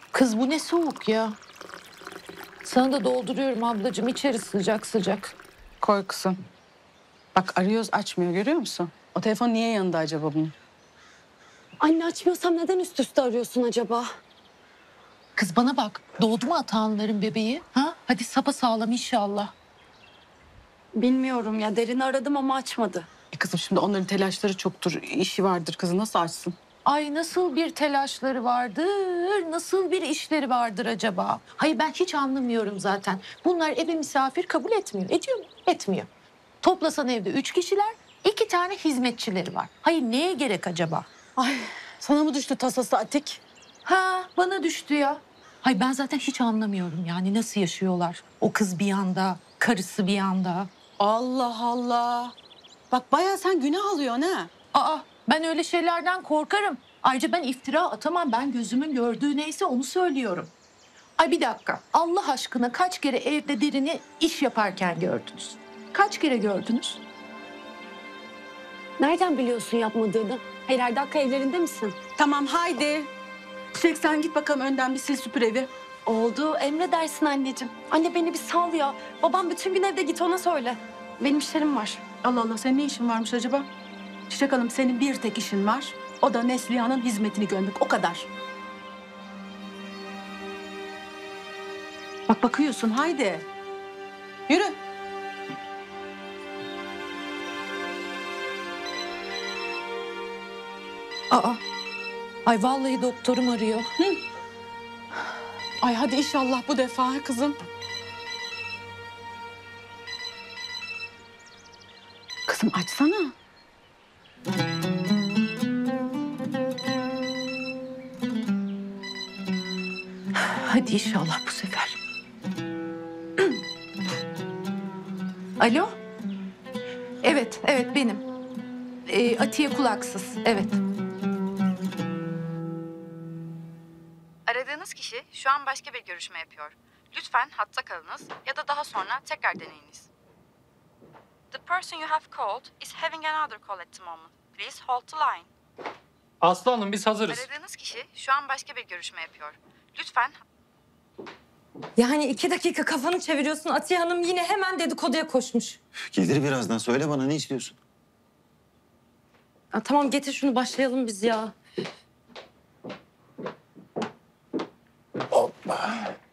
Kız bu ne soğuk ya. Sana da dolduruyorum ablacığım. İçeri sıcak sıcak. Koy kızım. Bak arıyoruz açmıyor görüyor musun? O telefon niye yanında acaba bunun? Anne açmıyorsam neden üst üste arıyorsun acaba? Kız bana bak. Doğdu mu Atahanların bebeği? Ha? Hadi sapasağlam inşallah. Bilmiyorum ya, Derin'i aradım ama açmadı. Kızım şimdi onların telaşları çoktur. İşi vardır kızı nasıl açsın? Ay nasıl bir telaşları vardır, nasıl bir işleri vardır acaba? Hayır ben hiç anlamıyorum zaten. Bunlar eve misafir kabul etmiyor. Ediyor mu? Etmiyor. Toplasan evde 3 kişiler, 2 tane hizmetçileri var. Hayır neye gerek acaba? Ay sana mı düştü tasası Atik? Ha bana düştü ya. Hayır ben zaten hiç anlamıyorum yani nasıl yaşıyorlar. O kız bir yanda, karısı bir yanda. Allah Allah. Bak bayağı sen günah alıyorsun ha. Aa ben öyle şeylerden korkarım. Ayrıca ben iftira atamam. Ben gözümün gördüğü neyse onu söylüyorum. Ay bir dakika. Allah aşkına kaç kere evde Derin'i iş yaparken gördünüz? Kaç kere gördünüz? Nereden biliyorsun yapmadığını? Hayır, her dakika evlerinde misin? Tamam haydi. Çilek sen git bakalım önden bir sil süpür evi. Oldu, emredersin anneciğim. Anne beni bir sal ya. Babam bütün gün evde, git ona söyle. Benim işlerim var. Allah Allah senin ne işin varmış acaba? Çiçek Hanım senin bir tek işin var. O da Neslihan'ın hizmetini görmek o kadar. Bak bakıyorsun haydi. Yürü. Aa. Ay vallahi doktorum arıyor. Ay hadi inşallah bu defa kızım. Kızım açsana. Hadi inşallah bu sefer. Alo? Evet, evet benim. Atiye kulaksız, evet. Aradığınız kişi şu an başka bir görüşme yapıyor. Lütfen hatta kalınız ya da daha sonra tekrar deneyiniz. The person you have called is having another call at the moment. Please hold the line. Aslı Hanım biz hazırız. Aradığınız kişi şu an başka bir görüşme yapıyor. Lütfen Yani 2 dakika kafanı çeviriyorsun. Atiye Hanım yine hemen dedikoduya koşmuş. Gelir birazdan. Söyle bana ne istiyorsun? Ya, tamam getir şunu başlayalım biz ya. Hoppa.